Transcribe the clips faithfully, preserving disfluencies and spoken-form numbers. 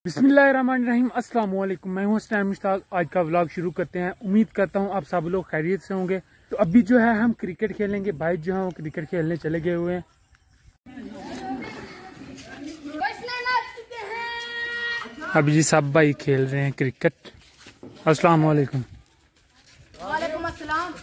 बिस्मिल्लाहिर्रहमानिर्रहीम अस्सलाम वालेकुम। मैं हूं स्टैन मुश्ताक। आज का व्लॉग शुरू करते हैं। उम्मीद करता हूं आप सब लोग खैरियत से होंगे। तो अभी जो है हम क्रिकेट खेलेंगे। भाई जो है वो क्रिकेट खेलने चले गए हुए हैं। अभी जी सब भाई खेल रहे हैं क्रिकेट। अस्सलाम वालेकुम। वालेकुम अस्सलाम।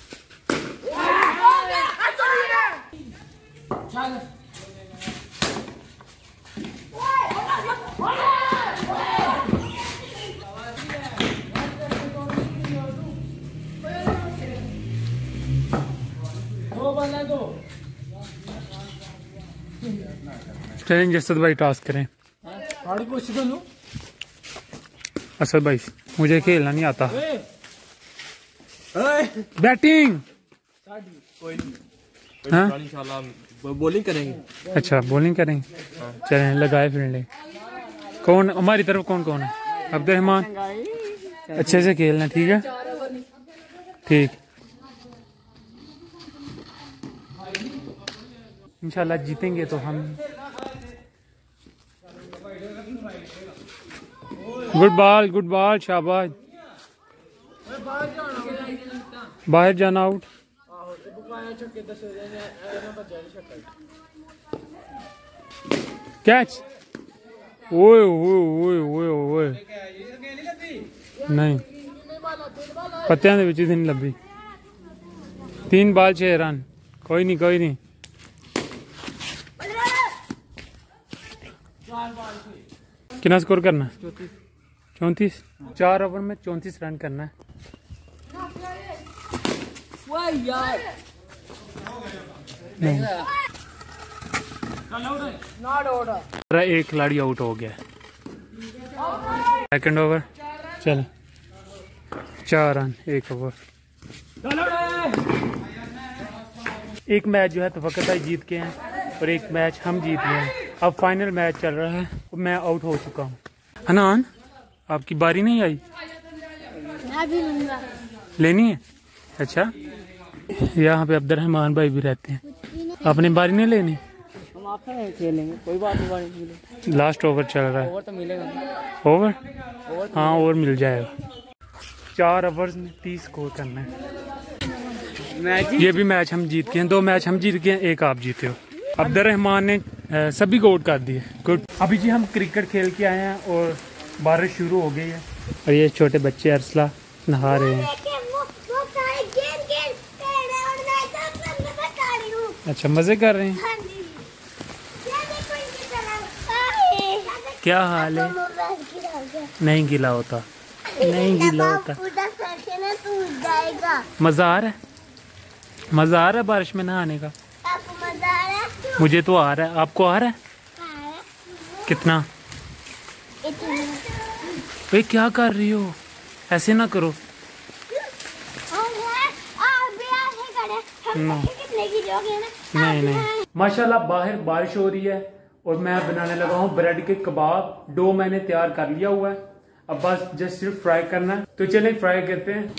चलें जसद भाई टास्क करें। असद भाई मुझे खेलना नहीं आता। बैटिंग हाँ? बॉलिंग करेंगे। अच्छा बॉलिंग करेंगे। चलें लगाए फील्डिंग। कौन हमारी तरफ कौन कौन है? अब्दुलरहमान अच्छे से खेलना, ठीक है ठीक। इंशाल्लाह जीतेंगे तो हम। गुड बॉल गुड बॉल शाबाश। बाहर जाना आउट। कैच। ओए ओए ओए ओए ओए नहीं पत्तियां दे विच ही नहीं लभी। तीन बाल छह रन। कोई नहीं कोई नहीं। कितना स्कोर करना है? चौंतीस। चार ओवर में चौंतीस रन करना है। नहीं एक खिलाड़ी आउट हो गया। सेकंड ओवर चल चार रन एक ओवर। एक मैच जो है तफक्कुर भाई जीत के हैं और एक मैच हम जीत गए हैं। अब फाइनल मैच चल रहा है। मैं आउट हो चुका हूँ। हनान आपकी बारी नहीं आई? मैं भी लूंगा। लेनी है? अच्छा यहाँ पे अब्दुलरहमान भाई भी रहते हैं। अपनी बारी नहीं लेनी? हम आपसे नहीं खेलेंगे, कोई बात नहीं। लास्ट ओवर चल रहा है। ओवर तो मिलेगा। ओवर हाँ ओवर मिल जाएगा। चार ओवर में तीस स्कोर करना है। ये भी मैच हम जीत गए हैं। दो मैच हम जीत गए हैं, एक आप जीते हो। अब्दुलरहमान ने सभी को आउट कर दिए। गुड। अभी जी हम क्रिकेट खेल के आए हैं और बारिश शुरू हो गई है और ये छोटे बच्चे अरसला नहा रहे हैं। अच्छा मजे कर रहे हैं। क्या हाल है? नहीं गीला होता नहीं गीला होता। मजा आ रहा है? मजा आ रहा है बारिश में नहाने का? मुझे तो आ रहा है। आपको आ रहा है? कितना? भाई क्या कर रही हो? ऐसे ना करो। नहीं नहीं माशाल्लाह बाहर बारिश हो रही है और मैं बनाने लगा हूँ ब्रेड के कबाब। डो मैंने तैयार कर लिया हुआ है। अब बस जस्ट सिर्फ फ्राई करना है। तो चलें फ्राई करते हैं।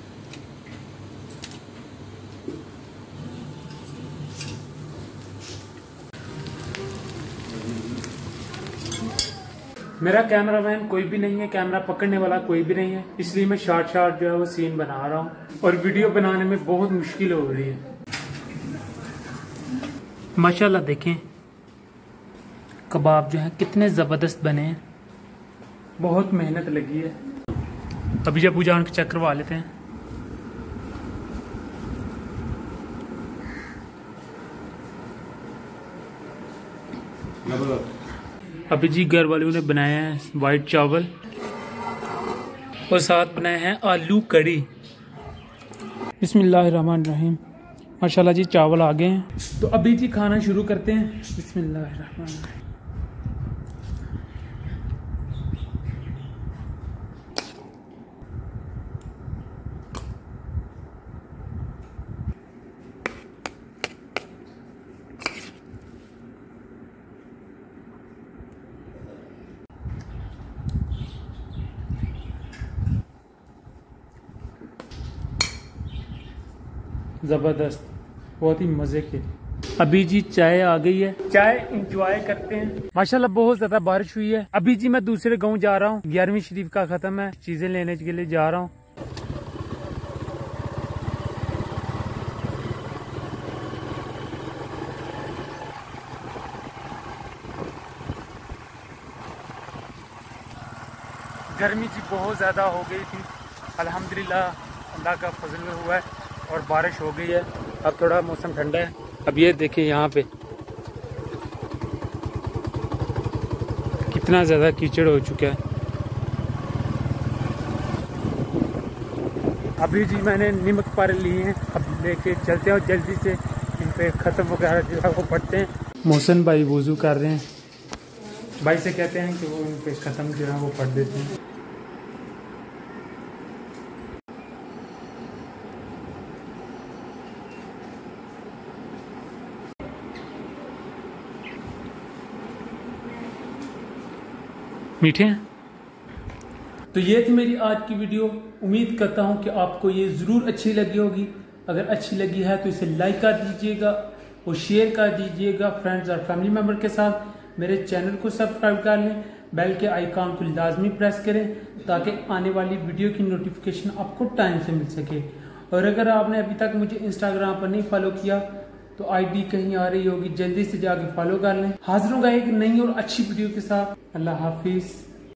मेरा कैमरामैन कोई भी नहीं है, कैमरा पकड़ने वाला कोई भी नहीं है, इसलिए मैं शॉर्ट शॉर्ट जो है वो सीन बना रहा हूँ और वीडियो बनाने में बहुत मुश्किल हो रही है। माशाल्लाह देखें कबाब जो है कितने जबरदस्त बने हैं। बहुत मेहनत लगी है। अभी जब पूजा के चेक करवा लेते हैं। अभी जी घर वालों ने बनाया है वाइट चावल और साथ बनाए हैं आलू कड़ी। बिस्मिल्लाहिर्रहमानिर्रहीम। माशाल्लाह जी चावल आ गए हैं। तो अभी जी खाना शुरू करते हैं। बिस्मिल्लाहिर्रहमानिर्रहीम। ज़बरदस्त, बहुत ही मज़े के। अभी जी चाय आ गई है, चाय इंजॉय करते हैं। माशाल्लाह बहुत ज्यादा बारिश हुई है। अभी जी मैं दूसरे गांव जा रहा हूँ, ग्यारहवीं शरीफ का खत्म है, चीजें लेने के लिए जा रहा हूँ। गर्मी जी बहुत ज़्यादा हो गई थी, अल्हम्दुलिल्लाह अल्लाह का फजल हुआ है और बारिश हो गई है। अब थोड़ा मौसम ठंडा है। अब ये देखिए यहाँ पे कितना ज़्यादा कीचड़ हो चुका है। अभी जी मैंने नीमक पारे लिए हैं, अब लेके चलते हैं और जल्दी से इन पे ख़त्म वगैरह जो है वो पढ़ते हैं। मोहसिन भाई वुज़ू कर रहे हैं, भाई से कहते हैं कि वो इन पे ख़त्म जो है वो पढ़ देते हैं। मीठे हैं। तो ये थी मेरी आज की वीडियो। उम्मीद करता हूँ कि आपको ये ज़रूर अच्छी लगी होगी। अगर अच्छी लगी है तो इसे लाइक कर दीजिएगा और शेयर कर दीजिएगा फ्रेंड्स और फैमिली मेम्बर के साथ। मेरे चैनल को सब्सक्राइब कर लें, बेल के आइकॉन को लाजमी प्रेस करें ताकि आने वाली वीडियो की नोटिफिकेशन आपको टाइम से मिल सके। और अगर आपने अभी तक मुझे इंस्टाग्राम पर नहीं फॉलो किया तो आईडी कहीं आ रही होगी, जल्दी से जाके फॉलो कर लें। हाजिर होगा एक नई और अच्छी वीडियो के साथ। अल्लाह हाफिज।